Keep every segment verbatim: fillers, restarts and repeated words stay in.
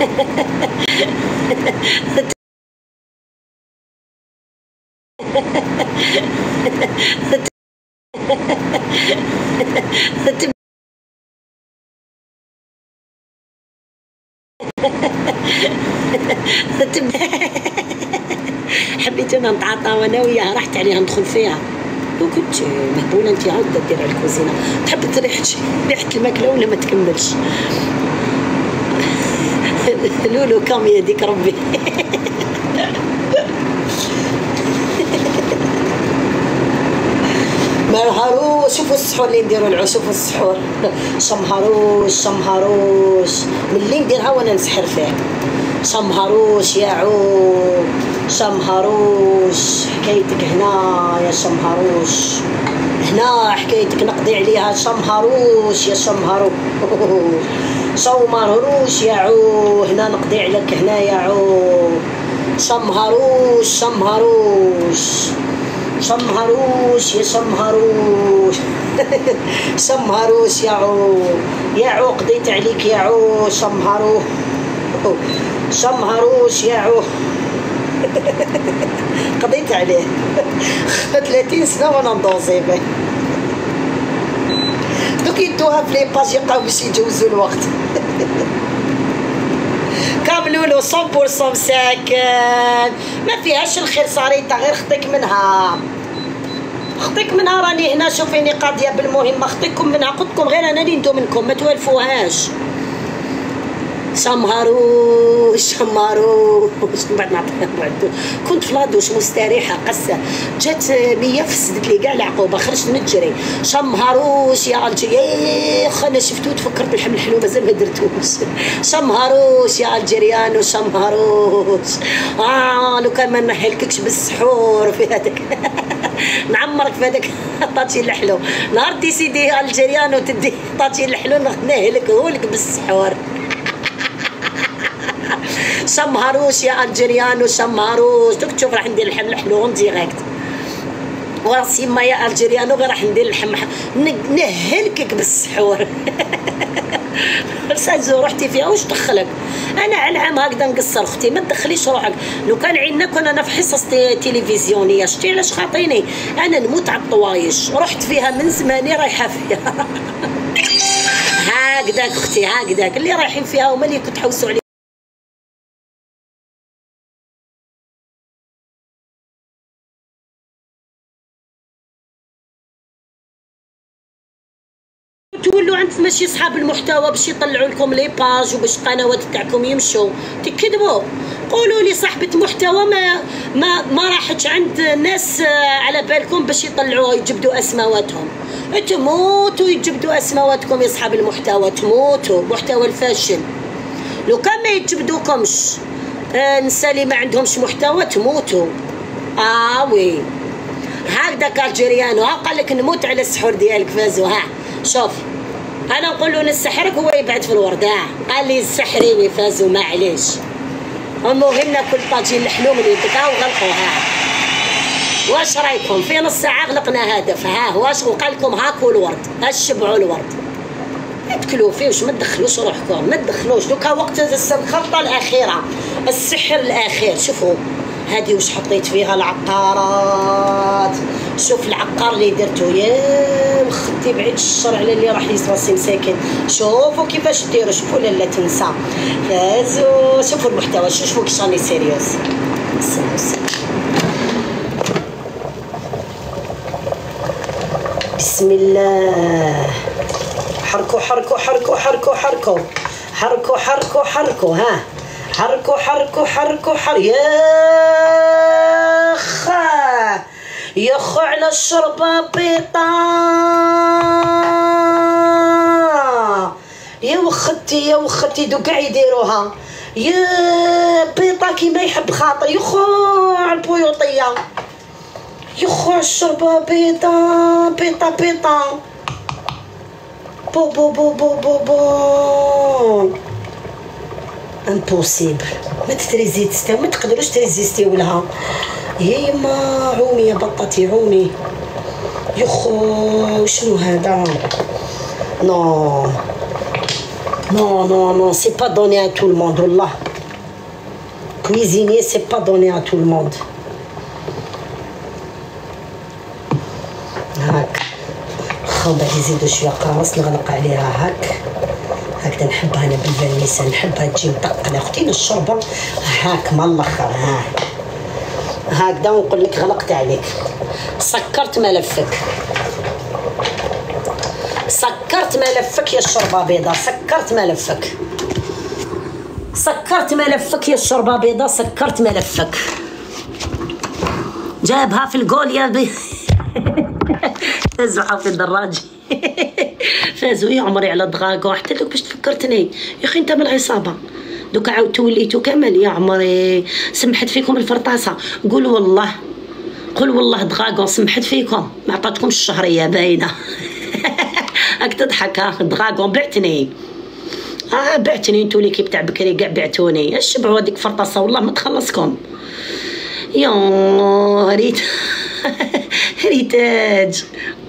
حبيت انا نتعاطى وانا وياها، رحت عليها ندخل فيها لو كنت مهبوله انت عاوده دير على الكوزينه، تحب ريحه ريحه الماكله ولا ما تكملش. لولو كامي يديك ربي. مهروش. شوفوا السحور اللي نديروا العو، شوفوا السحور شمهروش شمهروش ملي نديرها وانا نسحر فيه. شمهروش يا عو شمهروش، حكايتك هنا يا شمهروش، هنا حكايتك نقضي عليها. شمهروش يا شمهروش شمهروش يا عو، هنا نقضي عليك هنا يا عو. شمهروش شمهروش شمهروش يا شمهروش. شمهروش يا عو يا عو، قضيت عليك يا عو. شمهروش شمهروش يا عو. قضيت عليه ثلاثين سنه وانا ندوزي به. دوك يدوها في لي باج يبقاو باش يجوزوا الوقت. كاملوا له مية بالمية مساكن، ما فيهاش الخير صاريته، غير خطيك منها خطيك منها. راني هنا شوفيني قاضيه بالمهمه، خطيكم منها. قلت لكم غير انا اللي ندو منكم، ما توالفوهاش. شمهروش شمهروش. من بعد نعطيها بعد كنت في لادوش مستريحه قسه، جات مية فسدت لي كاع العقوبه، خرجت نجري. شمهروش يا الجيري، انا شفتو تفكرت الحمل الحلو مازال ما درتوش. شمهروش يا الجيريانو شمهروش. اه لو كان ما نحيلكش بالسحور في هذاك نعمرك في هذاك طاجين الحلو. نهار دي سيدي الجيريانو تدي طاجين الحلو نهلك هولك بالسحور. شمهروش يا الجيريانو شمهروش. دوك تشوف راح ندير اللحم الحلو ديريكت، وراسي ما يا الجيريانو غير راح ندير اللحم نهلكك بالسحور. سازو رحتي فيها واش دخلك؟ انا على العام هكذا نقصر اختي، ما تدخليش روحك. لو كان عندنا كنا انا في حصص تلفزيونيه، شتي علاش خاطيني انا نموت على الطوايش، رحت فيها من زماني رايحه فيها. هكذاك اختي هكذاك اللي رايحين فيها هما اللي كتحوسوا عليهم. تولوا عند ماشي صحاب المحتوى باش يطلعوا لكم لي باج وباش القنوات تاعكم يمشوا، تكذبوا. قولوا لي صاحبه محتوى ما ما ما راحتش عند ناس على بالكم باش يطلعوها يجبدوا اسماواتهم. تموتوا يجبدوا اسماواتكم يا صحاب المحتوى، تموتوا. محتوى الفاشل لو كان ما يجبدوكمش النساء اللي ما عندهمش محتوى تموتوا. اه وي هكذاك الجيريانو. ها قال لك نموت على السحور ديالك فازو. ها شوف انا نقول له نسحرك هو يبعد في الورد. ها قال لي سحريني فازو معليش. المهم ناكل طاجين الحلو من يدك. ها وغلقوها. واش رايكم في نص ساعه غلقنا هدف. ها واش وقال لكم هاكو الورد، اشبعوا الورد، ما تكلوا فيه واش ما تدخلوش روحكم، ما تدخلوش. دوكا وقت الخلطه الاخيره، السحر الاخير. شوفوا هادي واش حطيت فيها العقارات. شوف العقار اللي درتو يا مختي، بعيد الشر على اللي راح يصراسي مساكن. شوفوا كيفاش ديروا، شوفوا لا تنسى فازو. شوفوا المحتوى، شوفوا كيش راني سيريوس. بسم الله. حركوا حركوا حركوا حركوا حركوا حركوا حركوا حركوا. ها حركوا حركوا حركوا حر. يا خا يا خو على الشربة بيضا. يا وختي يا وختي دو كاع يديروها. يا بيضا كيما يحب خاطر. يا خو على البيوطية، يا خو على الشربة بيضا بيضا بيضا. بو بو بو بو بو بو امبوسيبل. ما تتريزيستيو، ما تقدروش تريزيستيو لها. يا يما عوني يا بطاتي عوني. يخو شنو هذا؟ نو Non, non, non, c'est pas donné à tout le monde, والله. Cuisinier, c'est pas donné à tout le monde. هاك خاو بعد يزيدو شويه قراص نغلق عليها هاك هكذا. نحبها انا بالفانيسا، نحبها تجي مدقنه اختي الشوربه هاك من الاخر. ها هكذا ونقول لك غلقت عليك. سكرت ملفك، سكرت ملفك يا الشوربه بيضه، سكرت ملفك، سكرت ملفك يا الشوربه بيضه، سكرت ملفك. جابها في القول يا بي فازوا في الدراج فازوا يا عمري على دغاكو. حتى دوك باش تفكرتني يا اخي انت من العصابه دوك عاود توليتو كامل يا عمري. سمحت فيكم الفرطاسه، قول والله قول والله دغاكو سمحت فيكم، ما عطاتكمش الشهريه باينه راك تضحك. ها دغاكو بعتني، اه بعتني انتو ليكيب تاع بكري كاع بعتوني. اشبعوا هذيك فرطاسه والله ما تخلصكم. يا ريت ريتاج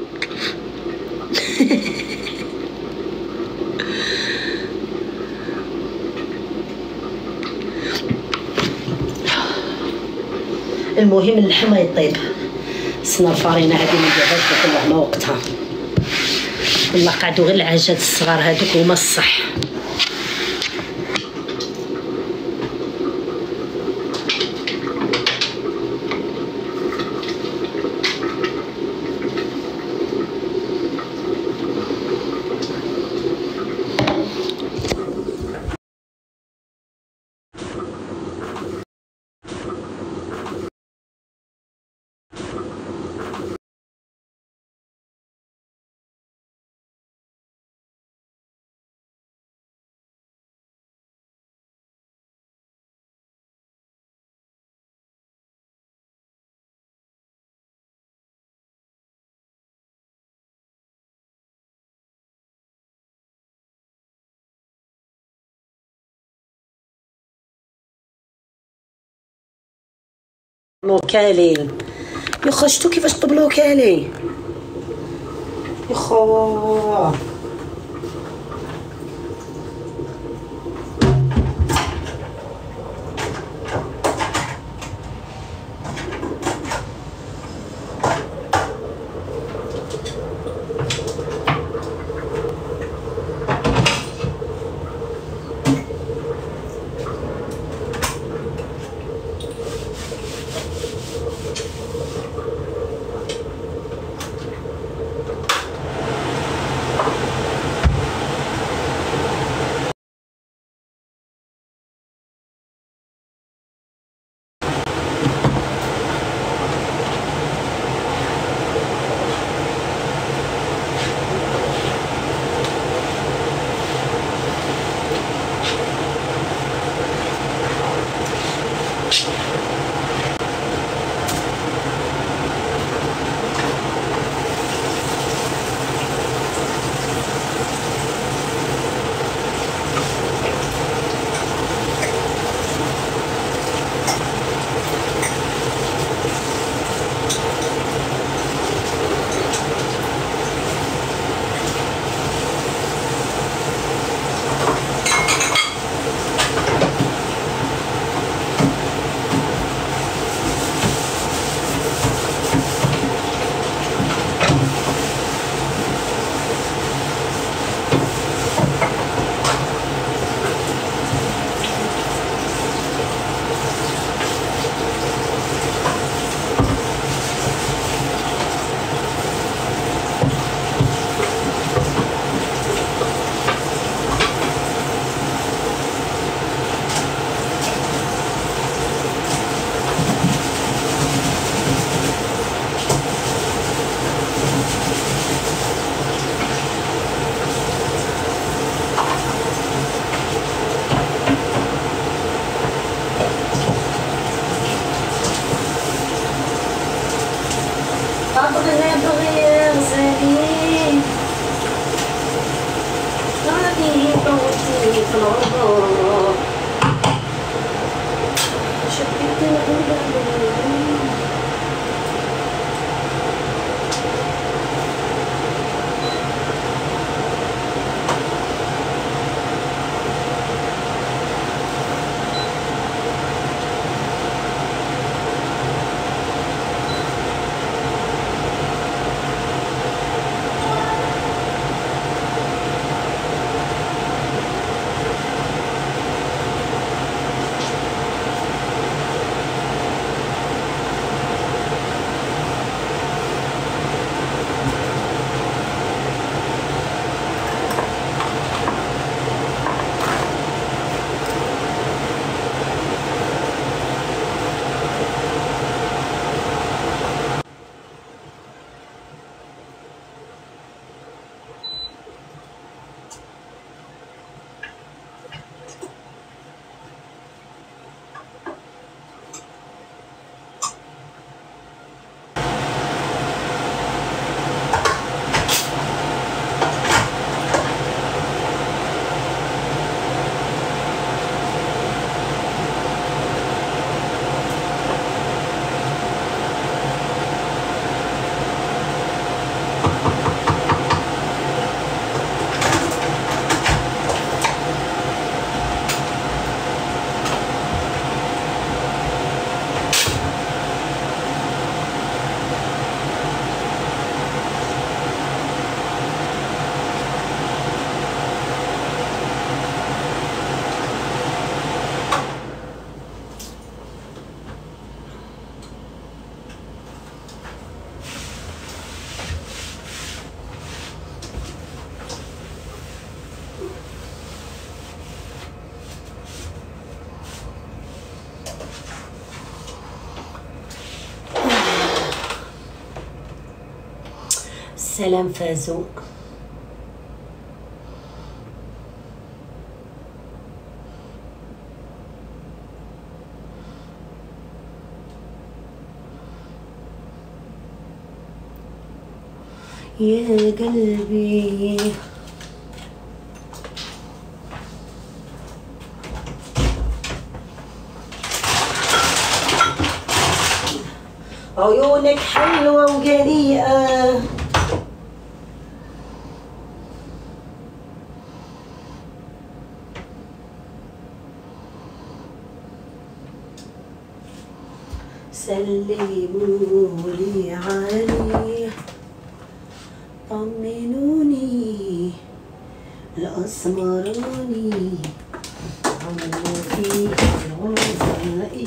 المهم اللحم ما يطيب. سنا الفارينه هذه ما نديرهاش كلها على وقتها والله. قعدوا غير العجات الصغار هذوك هما الصح. بلوكالي يا خو، شتو كيفاش تبلوكالي يا خو. سلام فازو. يا قلبي عيونك حلوة وجريئة، سلمولي عليه طمنوني الأسمراني عملوا فيه الغزائي.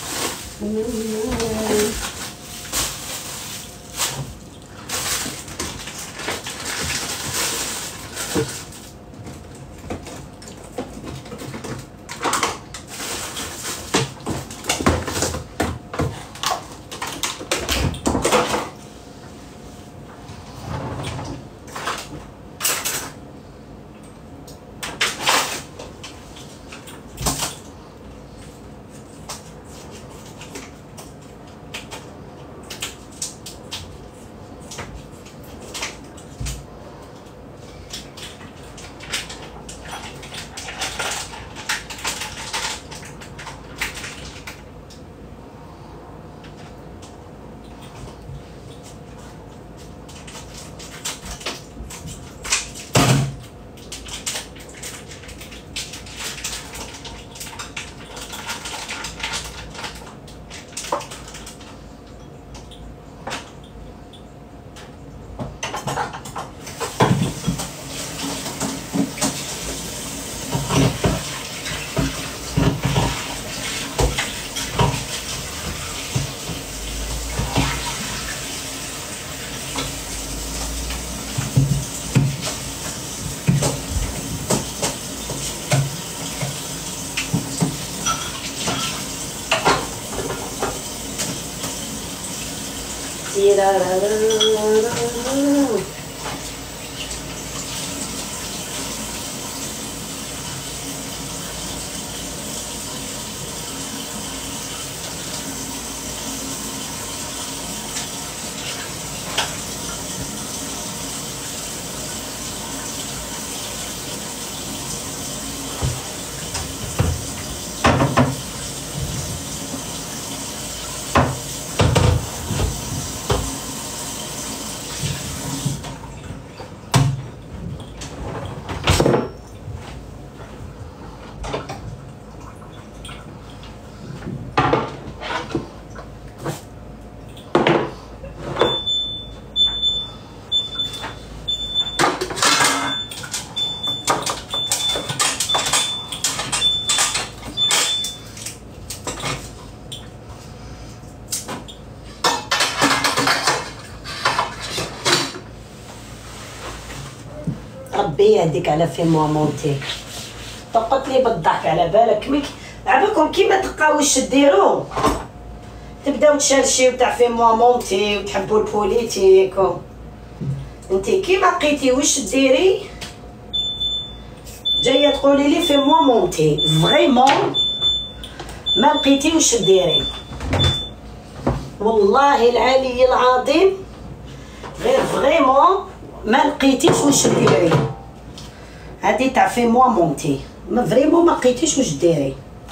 ربي يهديك على في موا مونتي. طقت لي بالضحك على بالك ميك عباكم كيما تبقاوش ديرو تبداو تشرشيو تاع في موا مونتي وتحبوا البوليتيك. انتي كيما لقيتي واش ديري جايه تقولي لي في موا مونتي فريمون ما لقيتي واش ديري. والله العلي العظيم غير فريمون ما لقيتيش واش ديري. هادي تاع في موا مونتي ما فريمون ما لقيتيش واش ديري.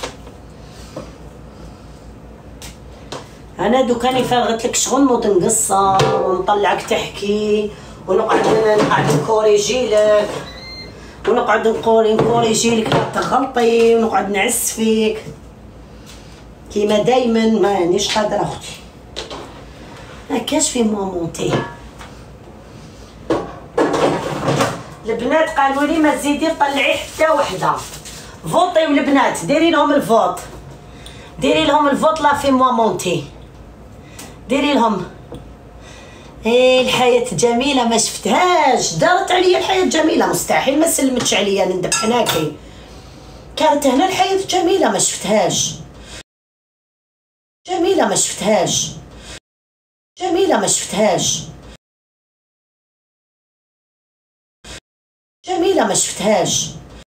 انا دوك راني فرغت لك شغل نوض نقصر ونطلعك تحكي ونقعد نقعد نكوريجي لك ونقعد نقول نكوريجي لك تغلطي ونقعد نعس فيك كيما دايما. مانيش قادره اختي هكاش في موا مونتي. البنات قالوا لي ما تزيدي طلعي حتى وحده. فوطيو البنات ديري لهم الفوط ديري لهم الفوط لا في موا مونتي ديري لهم. ايه الحياه جميله ما شفتهاش. دارت عليا الحياه جميله مستحيل ما سلمتش عليا ندب حناكي. كانت هنا الحياه جميله ما شفتهاش جميله ما شفتهاش جميله ما شفتهاش. جميله ما شفتهاش.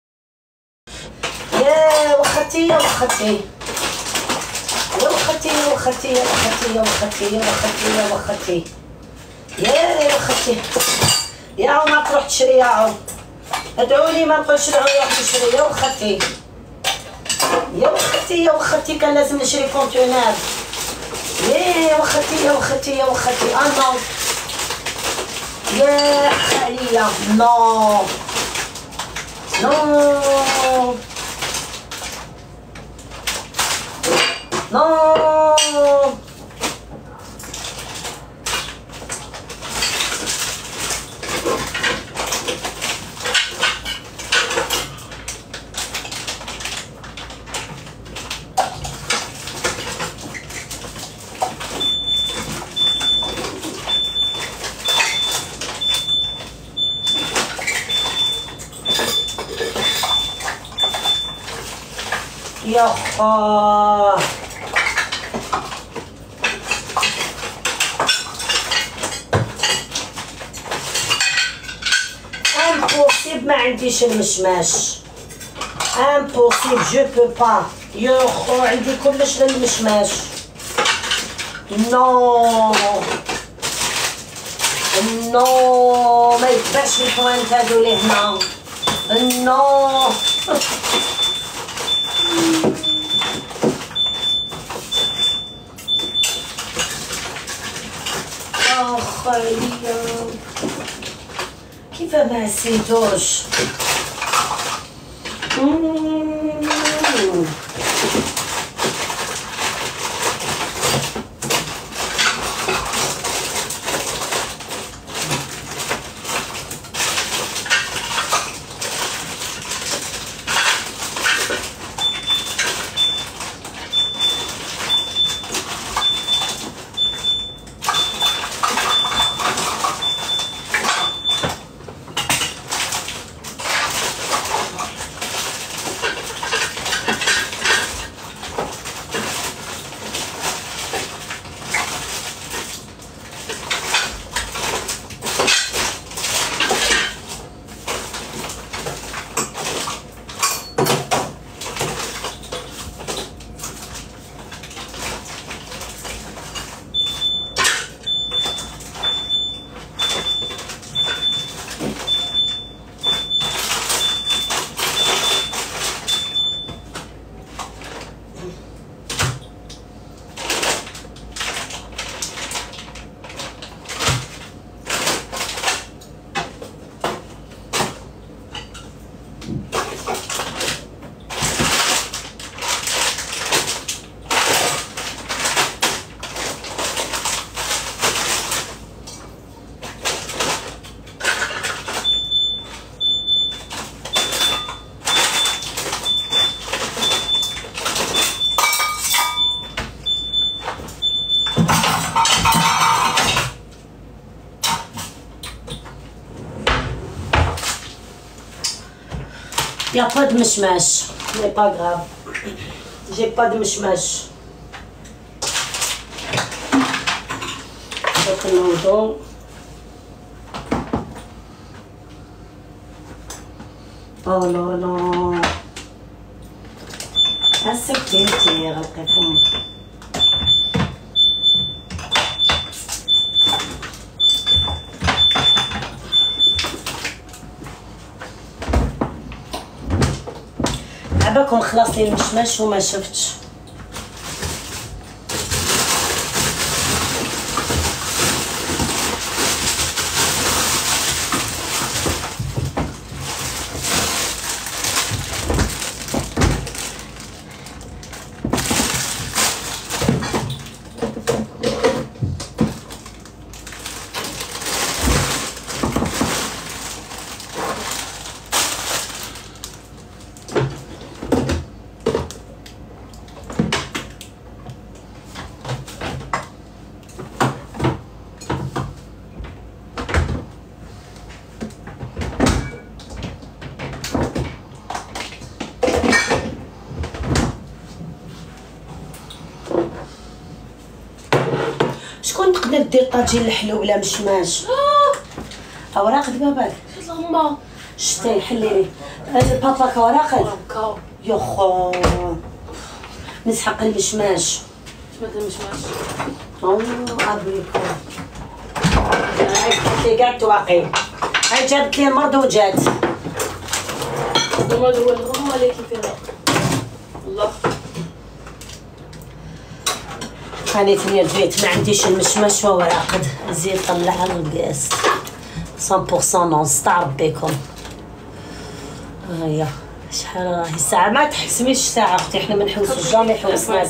يا وختي يا وختي يا وختي يا وختي يا وختي يا وختي يا وختي يا وختي يا وختي يا عم تروح تشري يا عم. ادعولي ما نقولش لها روح تشري يا وختي يا وختي يا وختي كان لازم نشري كونتينر. يا وختي يا وختي يا وختي انا يا خالية نو نو نو يا خا امبوسيبل ما عنديش المشماش امبوسيبل جو بو با. يا خو عندي كلش للمشماش. نو نو ما يكبرش الحوانت هادو لهنا. نو خالية كيف ما نسيتوش. Il n'y a pas de mishmash, mais pas grave. J'ai pas de mishmash. Je prends mon dos. Oh là là. Ah, c'est كتير القفون. عباكم خلاص لي المشماش وما شفتش. شكون تقدر دير طاجين الحلو بلا مشماش؟ اوراق دبابات اللهم شتي حلي البابا كوراقد كاو يخو نسحق المشماش مثل المشماش اوه ابيكم هاي اللي قاعد واقي هاي جابت لي المرض وجات المرض هو الغم ولا كيف الله خليتني البيت ما عنديش المشماش وراقد زيد طلع القاس مية بالمية نونس تاع ربيكم هيا شحال راهي الساعة ما تحسميش الساعة اختي حنا ما نحوسوش جامي حوسناش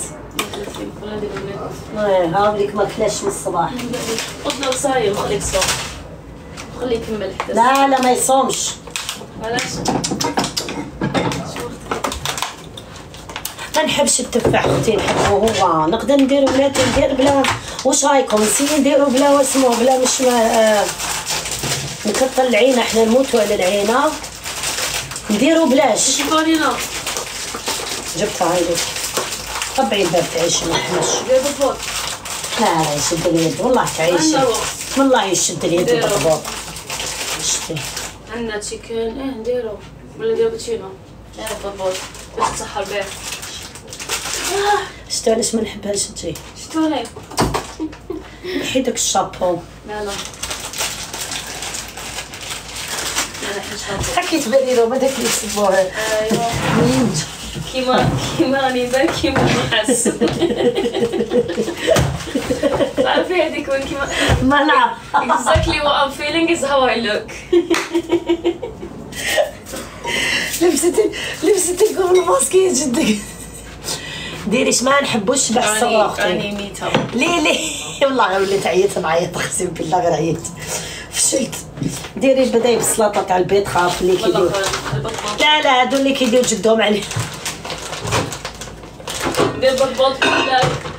ايه هاوليك ما كلاش من الصباح قلت له صايم خليك صوم خليه يكمل حتى لا لا ما يصومش علاش ما نحبش التفاح اختي نحبو هو نقدر نديرو بلا ندير بلا واش رايكم نسيي نديرو بلا واسمو بلا مش ما آه نكتر العينه حنا نموتو على العينه نديرو بلاش شيفونينا جبتها هاي لك طبعي الباب تعيش ما حناش دير بالضبط لا لا يشد اليد والله تعيشي والله يشد اليد بالضبط شتي عندنا تشيكن ايه نديرو ولا نديرو باتشينو ايه بالضبط باش تصحى البيت شتي علاش ما نحبهاش انتي شتو هيك نحي داك الشابو لا لا حكيت بالي لو ما داك اللي يسموه ايوا كيما كيما راني بان كيما نحس تعرفي هذيك وين كيما ما نعرف exactly what I'm feeling is how I look لبستي لبستي قبل الماسكية جدك ديريش ما نحبوش بحس صغار راني ميتة ليه ليه والله غير وليت عييت نعيط اقسم بالله غير عييت فشلت ديري البداية بالسلطة تاع البيض خاف اللي كيديرو لا لا هادو اللي كيديرو جدهم عليه ندير بالبلط ولا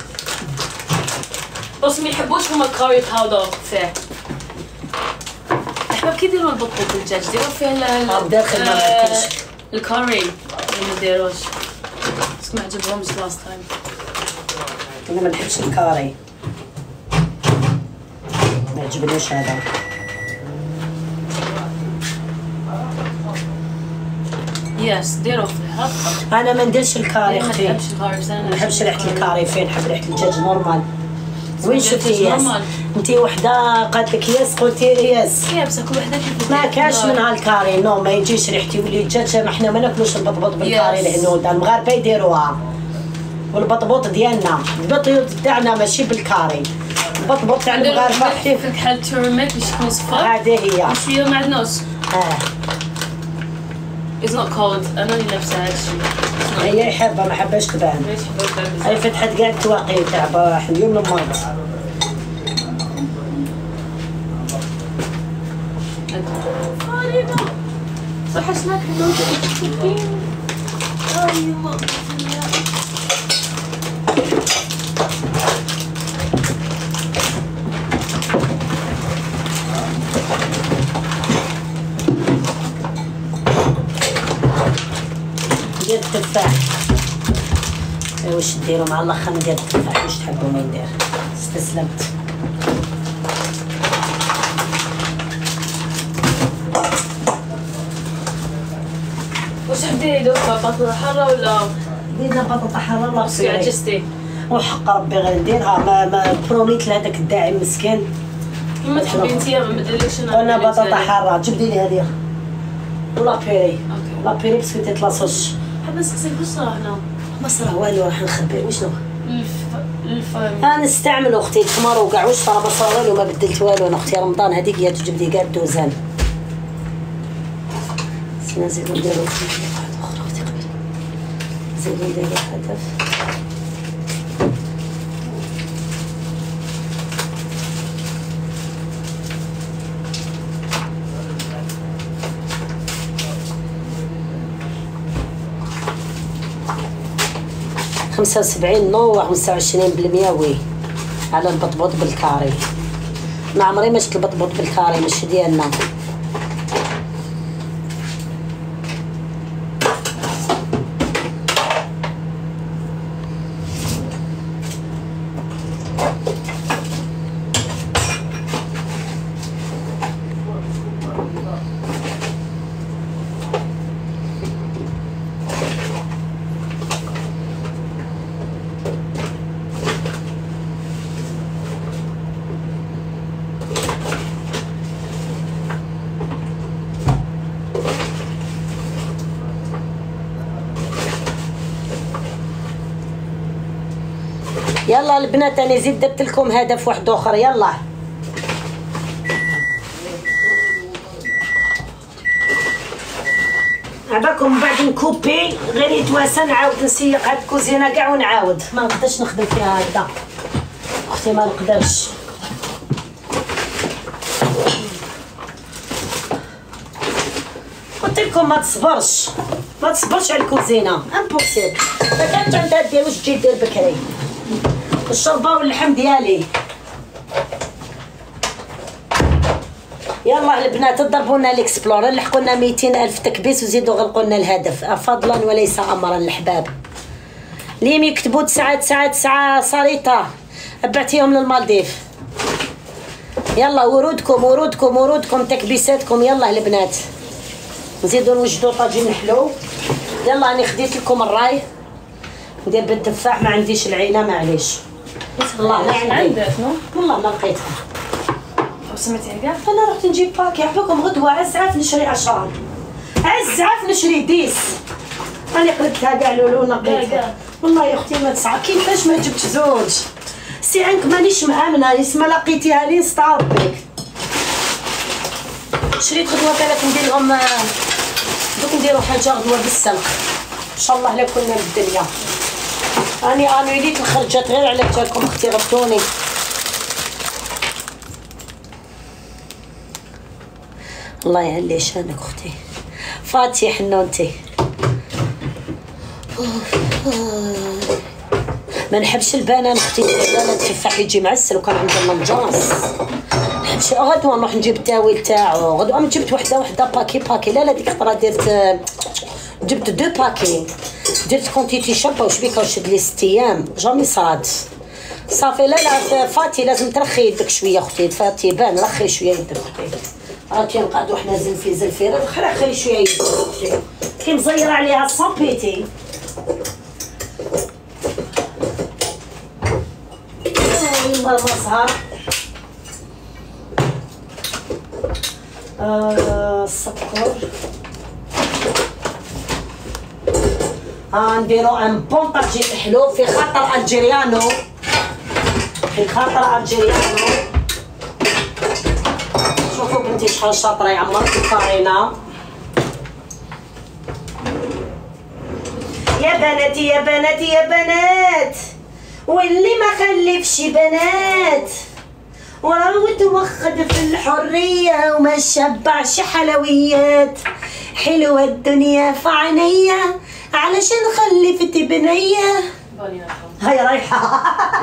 بس ما يحبوش هما الكاري باودر فيه احباب كي يديروا البطبوط بالدجاج يديروا فيه ال داخل ما ناكلش الكاري ما يديروش بس ما عجبهمش لاست تايم انا ما نحبش الكاري ما عجبنيش هذا يس ديروا فيه انا ما نديرش الكاري ما اختي نحبش الكاري بس انا ما نحبش ريحه الكاري فين نحب ريحه الدجاج نورمال وين شفتي ياس انتي وحده قالت لك ياس قلتي لي ياس يا بس كل وحده كيف ما كاش من هالكاري نو ما يجيش ريحتي يولي الدجاج ما احنا ما ناكلوش البطبوط بالكاري الهنود المغاربه يديروها والبطبوط ديالنا البطيوط تاعنا ماشي بالكاري البطبوط تاع المغاربه كيف الكحل تورميك باش يكون صفر هذه هي شويه معدنوس اه It's not cold انا اللي لابسه هادشي هي يحبها ما حباش تبان ليش حبيت هاي فتحت قاعد تواقي تاع اليوم الماضي وحشناك حلوة ايوه ندير التفاح واش ديروا مع الله خلينا ندير التفاح واش تحبوا ما ندير استسلمت واش حديري دوكا بطاطا حاره ولا ديرنا بطاطا حاره الله بس عجزتي وحق ربي غير نديرها ما ما بروميت لهذاك الداعي مسكين كيما تحبي انتيا ما نبدلكش انا وانا بطاطا حاره جبدي لي هذه ولا بيري اوكي لا بيري بسكوتي لاصوص حاب نسقسيك واش صرا هنا ما صرا والو راح نخبي وشنو الف الف انا نستعمل اختي التمر وكاع واش صرا ما صرا والو ما بدلت والو انا اختي رمضان هذيك هي تجبدي كاع الدوزان نزيدو نديرو واحد اخرى اختي قبل نزيدو نديرو هدف خمسة وسبعين نو وخمسة وعشرين بالمية وي على البطبوط بالكاري ما عمري ما شفت البطبوط بالكاري مش ديالنا يلا البنات انا زيد درت لكم هدف واحد اخر. يلا عباكم بعد نكوبي غير يتواسى نعاود نسيق هاد الكوزينه كاع ونعاود. ما نقدرش نخدم فيها هكذا اختي، ما نقدرش. قلت لكم ما تصبرش ما تصبرش على الكوزينه، امبوسيبل. ما كانت عندها دير واش تجي دير بكري. الشربه واللحم ديالي. يلا البنات ضربوا لنا الاكسبلور، لحقوا لنا مئتين الف تكبيس وزيدوا غلقوا لنا الهدف فضلا وليس امرا. الحباب ليم يكتبوا تسعة تسعة تسعة صريطه بعتيهم للمالديف. يلا ورودكم ورودكم ورودكم تكبيساتكم. يلا البنات نزيدوا نوجدوا طاجين حلو. يلا راني خديت لكم الراي ندير بالتفاح، ما عنديش العينه معليش. والله ما عندي والله ما لقيتها. سمعتي كاع؟ انا رحت نجيب باكي عفاكم غدوه عزعف نشري عشرة، عزعف نشري ديس. راني قلبتها كاع لولو نقيتها. والله يا اختي ما تسعى كيفاش ما جبت زوج. سي عنك مانيش مامنه يسما لقيتيها لي نستعرض بك. شريت غدوه ثلاث ندير لهم دوك نديرو حاجه غدوه بالسلق ان شاء الله لا كنا بالدنيا. راني انوليت الخرجات غير على جالكم اختي غبطوني. الله يعلي شانك اختي فاتي حنونتي. ما نحبش البنان اختي، لا التفاح يجي معسل وكان عندنا الجاص. نحبش غدوه نروح نجيب التاويل تاعو. غدوه ما جبت وحده وحده باكي باكي. لا لا ديك الخطره درت جبت دو باكي، درت كونتيتي شابه وش بيك وشد لي ست ايام جامي صرات صافي. لا لا فاتي لازم ترخي يدك شويه اختي. فاتي بان رخي شويه يدك اختي. راكي نقعدو حنا زنفي زنفي رخي شويه يدك اختي كي مزيره عليها صابيتي. يما المزهر آه السكر. ها نديرو ان بون طاجين حلو في خاطر الجيريانو، في خاطر الجيريانو. شوفوا بنتي شحال شاطره يا عمر في الفارينه. يا بناتي يا بناتي يا بنات، واللي ما خلفش بنات وراه توخد في الحريه وما شبعش حلويات. حلوه الدنيا في عينيا علشان خلفت بنيه. هاي رايحه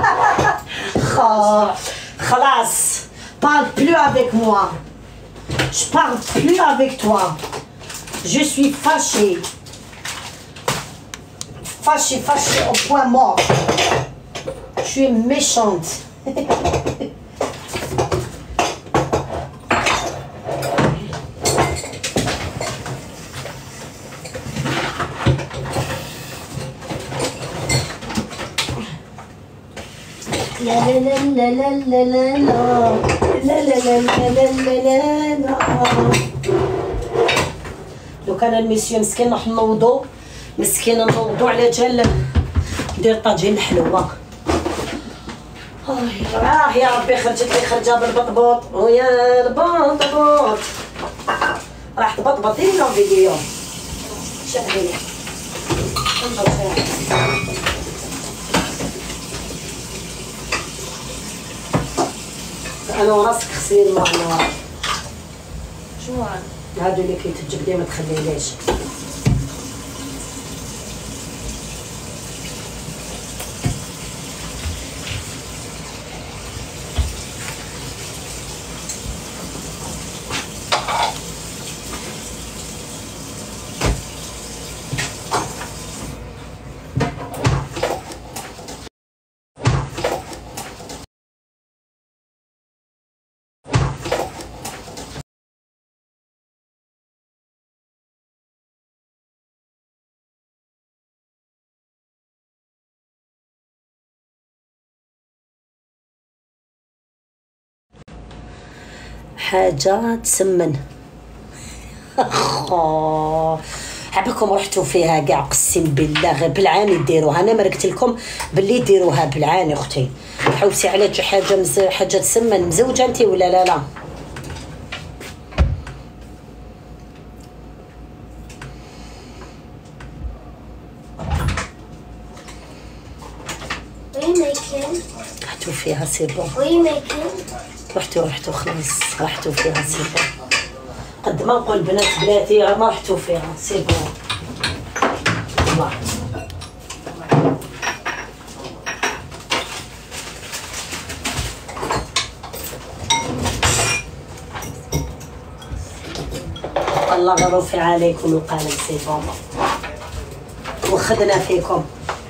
خلاص. parle plus avec moi. Je parle plus avec toi. Je suis fâchée. Fâchée, fâchée au point mort. Je suis méchante. La la la la la la la la la la la la la la la. لو كان الميسيو مسكين راح نوضو مسكين نوضو على جال ندير طاجين حلوه. اه يا ربي خرجت لي خرجه بالبطبوط ويا البطبوط راح تبطبط لي لون فيديو. شاهديني انا وراسك غسلي الماء نوار. شنو هادو اللي كيتجبدي ما تخليهاش. حاجة تسمن عباكم رحتوا فيها كاع قسم بالله غير بالعاني ديروها. انا ما قلت لكم باللي ديروها بالعاني اختي. حوسي على شي حاجه مز... حاجه تسمن مزوجه انت ولا لا لا؟ رحتوا فيها سي بون. رحتوا رحتوا خلاص رحتوا فيها سي بون. قد ما نقول بنات بلاتي ما رحتوا فيها سي بون. الله الله غروفي عليكم وقال سي بون وخدنا فيكم.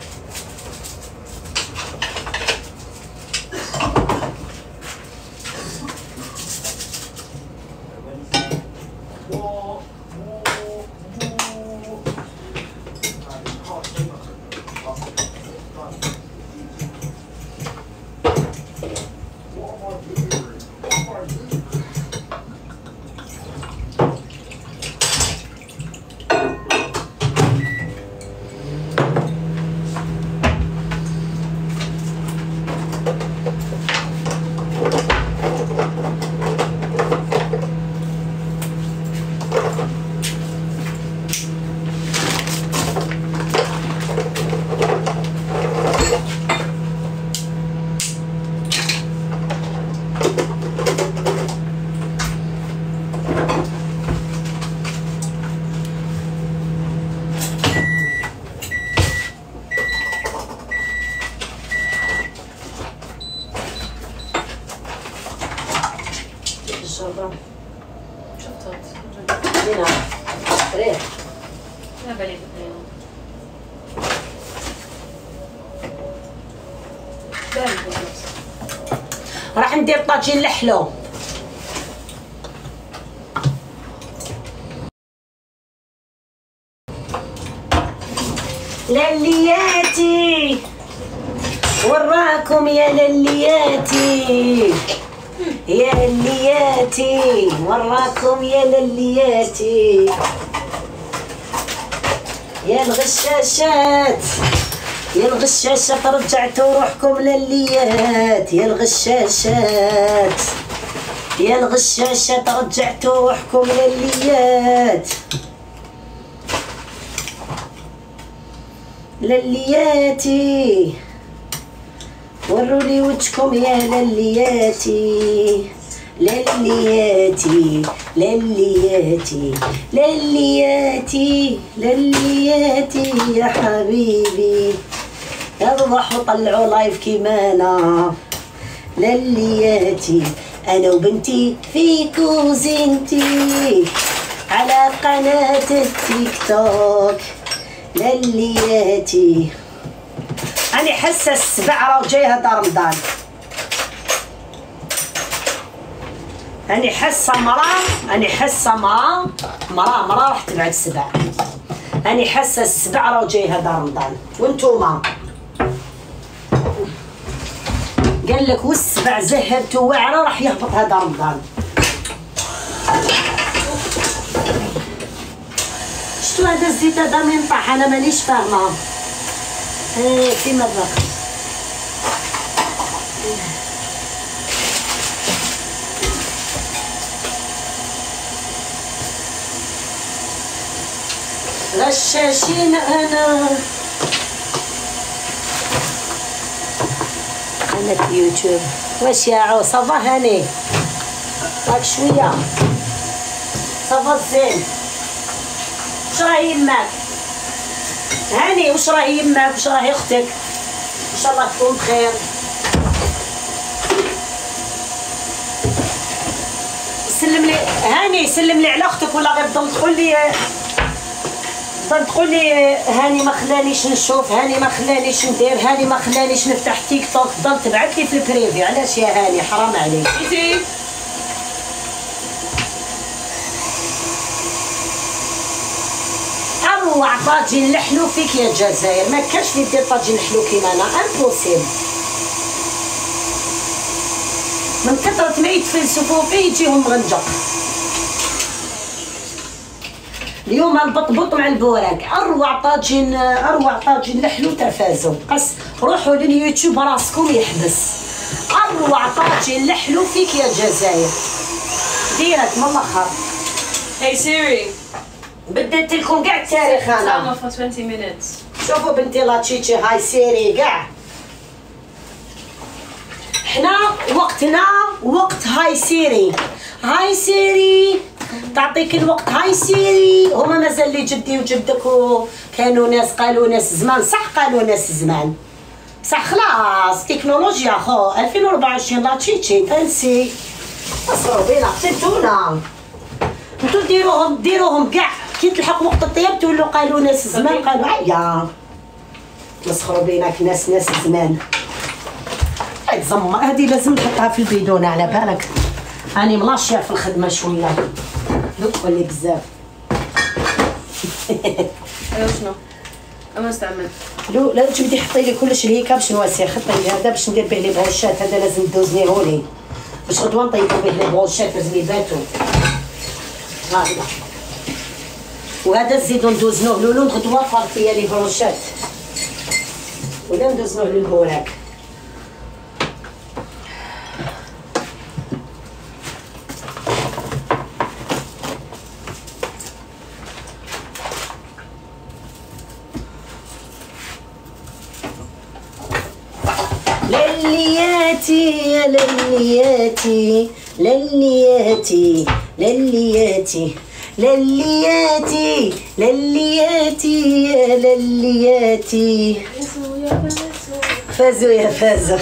راح ندير طاجين لحلو. للياتي وراكم يا للياتي يا للياتي وراكم يا للياتي يا الغشاشات يا الغشاشات رجعتوا روحكم لليات يا الغشاشات يا الغشاشات رجعتوا روحكم لليات للياتي ورولي وجهكم يا للياتي للياتي للياتي للياتي للياتي يا حبيبي اضحوا طلعوا لايف كيما انا للياتي انا وبنتي في كوزينتي على قناة التيك توك للياتي. أنا حاسة السبع راه جايها دار رمضان. أنا حاسة مرا أنا حاسة مرا مرا مرا راح تبعد السبع. أنا حاسة السبع راه جايها دار رمضان. وانتوما قال لك والسبع زهرتو واعره راح يهبط هذا رمضان. شتو هذا الزيت هذا من طاح انا مانيش فاهمه. ايه في مرة غشاشين انا انا في يوتيوب. واش يا عو صافا هاني راك شويه صافا زين. واش راهي يماك هاني؟ واش راهي يماك؟ واش راهي اختك؟ ان شاء الله تكون بخير. سلم لي هاني سلم لي على اختك ولا غير تضل تقول لي تضل تقول لي هاني ما خلانيش نشوف، هاني ما خلانيش ندير، هاني ما خلانيش نفتح تيك توك. تضل تبعث لي في البريفي. علاش يا هاني؟ حرام عليك. اروع طاجين لحلو فيك يا الجزائر. ما كاش اللي يدير طاجين لحلو كيما انا، امبوسيبل. من كثرة ما يتفلسفوا فيه يجيهم مغنجق. اليوم البطبوط مع البوراك، اروع طاجين، اروع طاجين لحلو تفازوا. قص روحوا لليوتيوب راسكم يحبس. اروع طاجين لحلو فيك يا الجزائر. ديرك من الاخر. Hey Siri. بدلت لكم كاع التاريخ انا. Timer for twenty minutes. شوفوا بنتي لاتشيتشي هاي سيري كاع. حنا وقتنا وقت هاي سيري. هاي سيري تعطيك الوقت. هاي سيري هما مازال لي جدي وجدك كانوا ناس قالوا ناس زمان، صح قالوا ناس زمان، بصح خلاص تكنولوجيا خو ألفين وأربعة وعشرين لاتشيتشي تنسي. اصروا بينا قتلتونا. انتو ديروهم ديروهم كاع كي تلحق وقت الطياب تولوا قالوا ناس زمان، قالوا عيا مسخروا بينك ناس ناس زمان. هاي زم هادي لازم نحطها في البيدونه على بالك. راني ملاشيه في الخدمه شويه دوك ولي بزاف. ايوا شنو؟ اما نستعمل. لو لا تبدي حطي لي كلش الهيكا باش نواسي. خطي هذا باش ندير به لي بروشات، هذا لازم دوزنيهولي باش غدوه نطيبو به لي بروشات باش لي باتو. هذا وهذا نزيدو ندوزنوه لولو غدوه فارطيه لي بروشات ولا ندوزنوه للبوراك. للياتي يا للياتي للياتي للياتي للياتي للياتي يا للياتي. فازوا يا فازوا.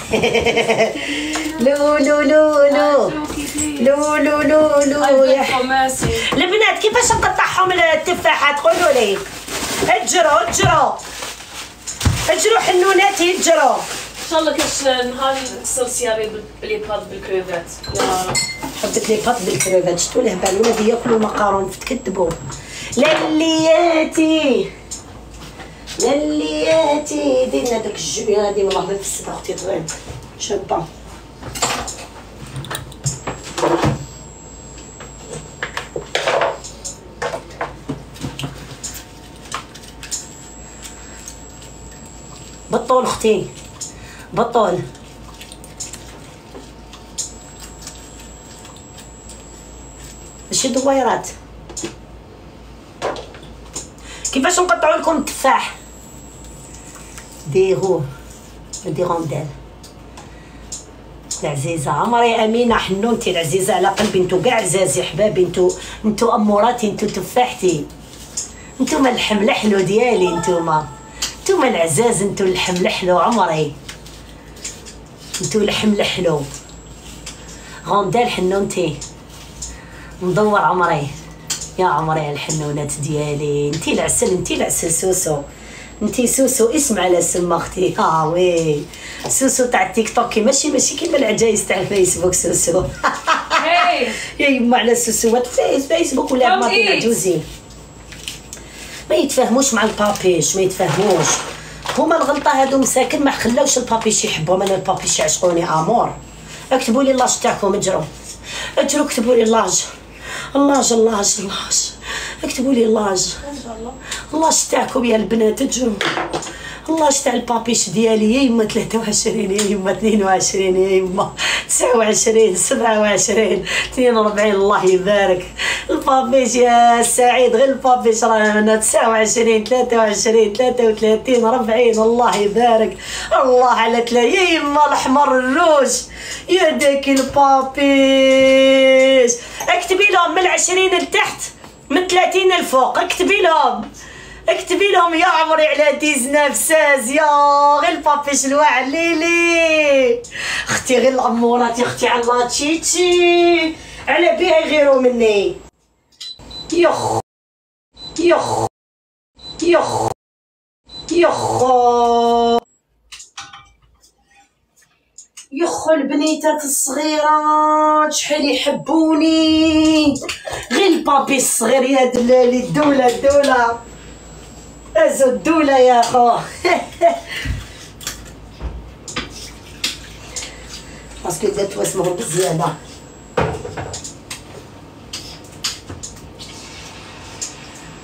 لو لو لو لو لو لو لو لو يا حماسي. البنات كيفاش نقطعهم التفاحات قولوا لي. اجروا اجروا اجروا حنوناتي اجروا. ان شاء الله كاش نهار نصير سياري بلي باد بالكريفات يا رب. حبيت لي باد بالكريفات شتو له بال ولادي ياكلوا مقارون تكذبوا. للياتي للياتي دينا داك الجويه هادي من الله في السبع اختي طويل شابه. بطول اختي بطول. ماشي دويرات. كيفاش نقطعوا لكم التفاح؟ ديروه دي غوندال. العزيزه عمري امينه حنونتي العزيزه على قلبي. انتو كاع عزازي حبابي، انتو انتو اموراتي، انتو تفاحتي، انتوما اللحم الحلو ديالي، انتوما انتوما العزاز، انتو اللحم الحلو عمري، انتو اللحم الحلو. غوندال حنونتي مدور عمري يا عمري الحنونات ديالي. انتي العسل انتي العسل سوسو، انتي سوسو اسم على سم اختي. ها وي سوسو تاع التيك توك ماشي ماشي كيما العجايز تاع الفيسبوك سوسو. يا يما على سوسوات فيس فيسبوك ولا ما عجوزين ما يتفاهموش مع البابيش، ما يتفاهموش. هما الغلطه هادو مساكن ما خلاوش البابيش يحبهم. انا البابيش يعشقوني امور. اكتبوا لي اللاج تاعكم اجروا اجروا اكتبوا لي اللاج اللاج اللاج اللاج اكتبوا لي اللاج اللاج تاعكم يا البنات اجروا. اللاج تاع البابيش ديالي يا يما ثلاثة وعشرين يا يما اثنين وعشرين يا يما تسعة وعشرين سبعة وعشرين اثنين وأربعين الله يبارك. البابيش يا سعيد غير البابيش راه تسعة وعشرين ثلاثة وعشرين ثلاثة وثلاثين أربعين الله يبارك. الله على ثلاثة يا يما الاحمر الروج يا داك البابيش. اكتبي لهم من العشرين لتحت من ثلاثين الفوق. اكتبي لهم اكتبي لهم يا عمري على ديزناف ساز يا غير البابيش الواعر ليلي. اختي غير الامورات يا اختي على تشيتشي على بيها يغيروا مني. يخ يخ يخ يخ يخ البنيتات الصغيرات شحال يحبوني. غير البابي الصغير يا دلالي. الدولة الدولة ازو الدولة يا خو. باسكو درت واسمه بزيادة.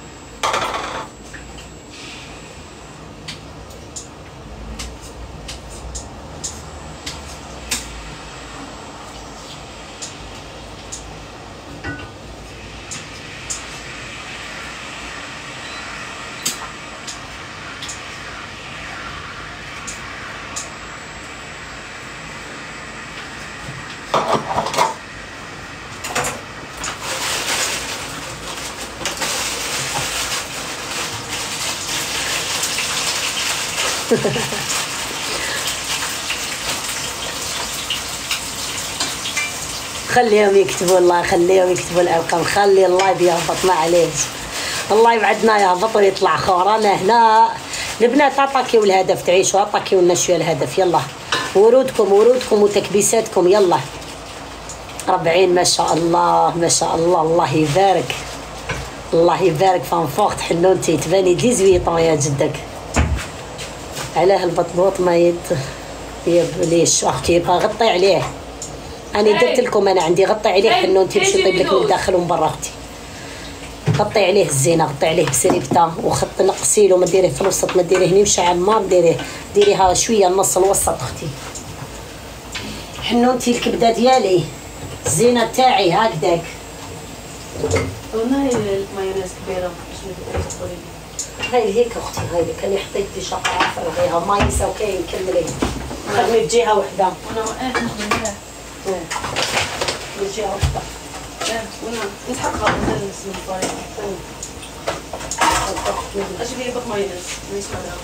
خليهم يكتبوا، الله خليهم يكتبوا الارقام، خلي اللايف يهبط معليش، اللايف عندنا يهبط ويطلع خور. انا هنا البنات اتاكيو الهدف، تعيشوا اتاكيو لنا شويه الهدف. يلا ورودكم ورودكم وتكبيساتكم. يلا ربعين ما شاء الله ما شاء الله، الله يبارك الله يبارك. فانفوخت حنونتي تباني ثمانية عشر يا جدك. علاه البطبوط ما يت يبليش اختي، يبغى غطي عليه. انا درت لكم، انا عندي غطي عليه حنونتي باش يطيب لك من الداخل ومن برا. اختي غطي عليه الزينه، غطي عليه بسريبته وخط نقصيلو، ما ديريه في الوسط، ما ديريه مشعل، ما ديريه ديريها شويه النص الوسط. اختي حنونتي الكبده ديالي الزينه تاعي هكذاك. والله المايونيز كبيره باش ما تقولي هاي هيك اختي، هاي كان حطيت في شقه فرغيها ما يساو كاين كملي خدمي بجهه وحده. انا وقعت نخدمها ايه بجهه وحده. ايه وانا نسحقها ونجلس من الطريق. اجيب لي بط مايونيز مانيش مالها.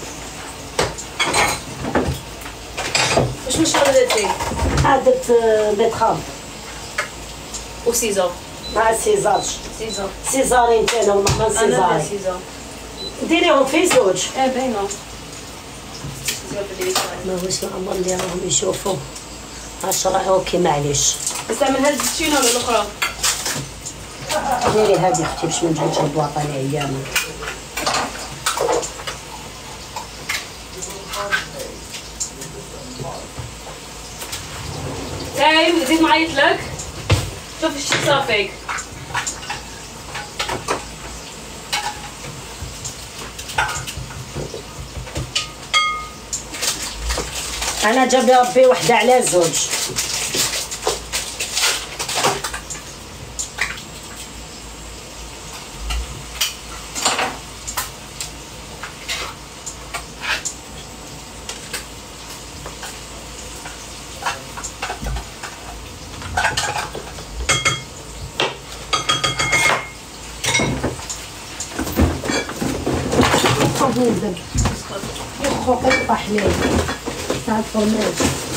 واش من شغلتي؟ عادت بيت خام وسيزر مع السيزاج. سيزر سيزارين تاعنا ولا انا سيزارين سيزر ديريهم في زوج. ايه باينه ما هوش الامر اللي راهم يشوفوا. عشرة اوكي معليش. نستعمل هاد الزيتونه ولا الاخرى؟ ديري هادي اختي باش ما نجيوش البواطه العيانه. تايم زيد نعيط لك. شوف ايش صار فيك. انا جاب ربي وحده على زوج. يخو يخو قطع حليب تاع الفرماج.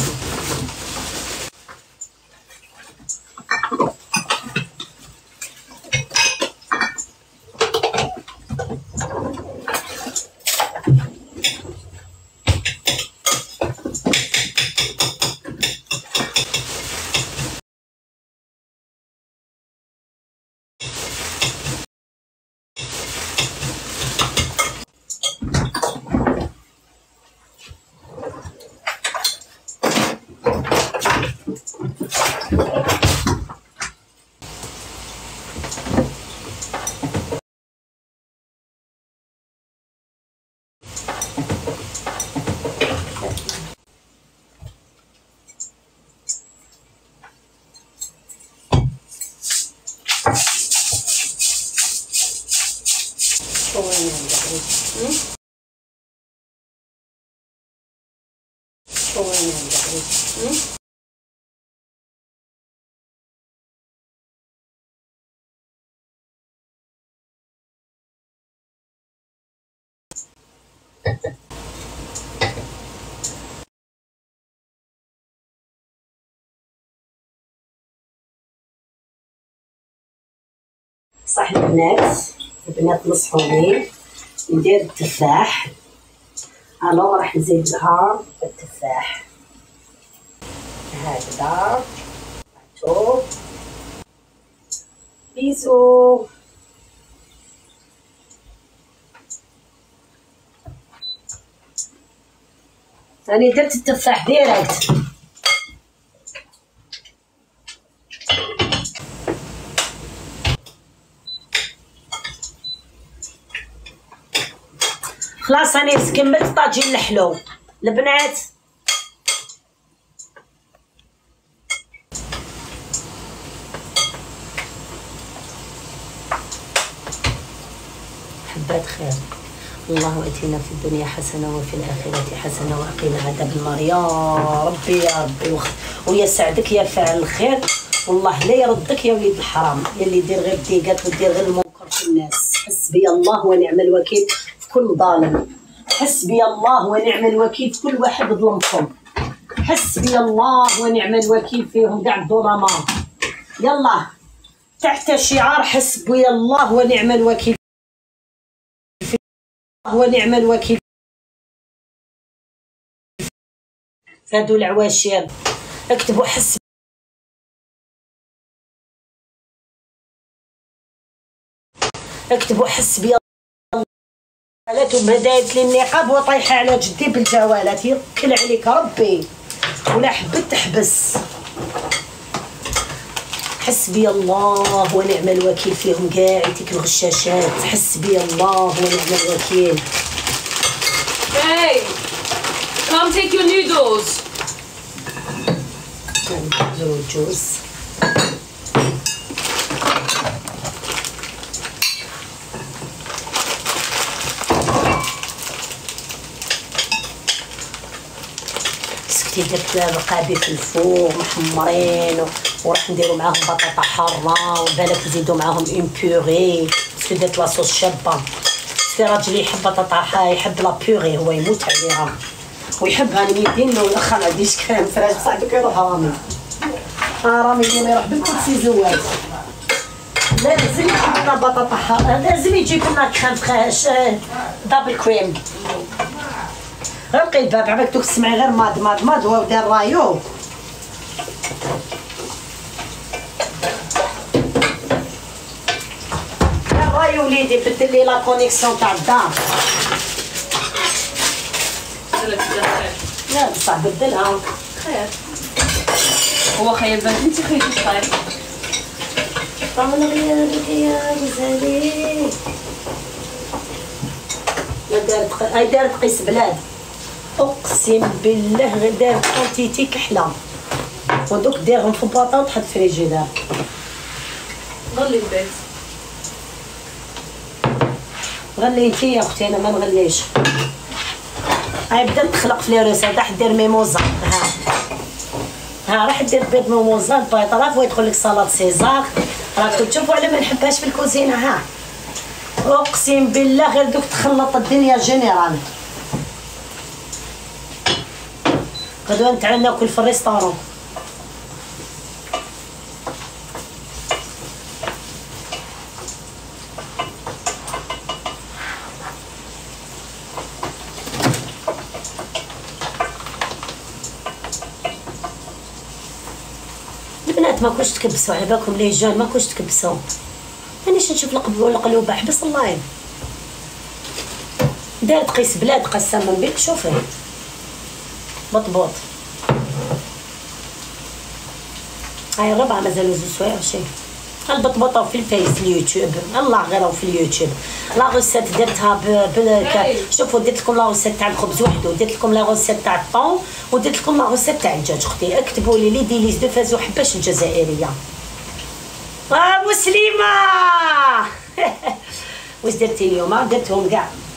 صح البنات، البنات نصحوني ندير التفاح. الو راح نزيد لها التفاح هكذا. شوف بيزو. راني درت التفاح ديريكت. خلاص راني كملت طاجين الحلو البنات. حبات خير. الله اتينا في الدنيا حسنه وفي الاخره حسنه وقنا عذاب النار يا ربي يا ربي. ويسعدك يا فاعل الخير، والله لا يردك يا وليد الحرام يلي يدير غير الديقات ويدير غير المنكر في الناس. حسبي الله ونعم الوكيل في كل ظالم. حسبي الله ونعم الوكيل في كل واحد ظلمكم. حسبي الله ونعم الوكيل فيهم كاع الظلماء. يلا تحت شعار حسبي الله ونعم الوكيل ونعم الوكيل هادو العواشر. اكتبوا حسبي اكتبوا حسبي الله. ثم دايرت لي النقاب وطايحه على جدي بالجوالات. يوكل عليك ربي ولا حبت تحبس. حسبي الله ونعم الوكيل فيهم كاع ديك الغشاشات. حسبي الله ونعم الوكيل. Hey, come take your noodles. نديرو الجوز. سكتي درت رقابي في الفوق محمرين وراح نديرو معاهم بطاطا حاره وبالك نزيدو معاهم اون بيغي باسكو درت لاصوص شابه. باسكو راجلي يحب بطاطا يحب لا بيغي هو يموت عليها ويحبها. نميدين له الاخر ما عنديش كريم فراج صاحبك يروح رامي. اه رامي ديما يروح بالكرسي زواج. لازم يجيب لنا بطاطا حاره. لازم يجيب لنا كريم فراش دبل كريم. غلقي الباب عباك دوك تسمعي غير ماد ماد ماد هو دار رايو. دار رايو وليدي بدل لي لا كونيكسيون تاع الدار. لا بصح بدلها. خير هو خير بنت انت خيرتي خير. طمن غيابك يا غزالي. دارت هاي دارت قيس بلاد. اقسم بالله غير دارت كونتيتي كحله ودوك ديرهم في بلاطه وتحط في الفريجيدار. غلي البيت. غلي انتي يا اختي انا ما نغليش. هاي بدات تخلق في لي روسيت. راح دير ميموزا. ها ها راح دير بيض ميموزا البيض راه ويدخل لك سلطه سيزار. راكم تشوفوا على ما نحبهاش في الكوزينه. ها اقسم بالله غير دوك تخلط الدنيا جينيرال. غدوه نتعال ناكل في الريستورون. البنات ما كوش تكبسوا على بالكم لي جون ما كوش تكبسوا. مانيش نشوف القلوبه حبس اللايف. دارت قيس بلاد قسما بالله. شوفي مضبوط. هاي الربعه مازالوا زوج سوايع شي. البطبوطه في الفيس في اليوتيوب. الله غير في اليوتيوب. لا غوسيت درتها بال شوفوا درت لكم لا غوسيت تاع الخبز وحده ودرت لكم لا غوسيت تاع الطون ودرت لكم لا غوسيت تاع الدجاج. اختي اكتبوا لي لي ديليز دو فازو حباش الجزائريه. اه مسلمه. واش درتي اليوم؟ درتهم كاع.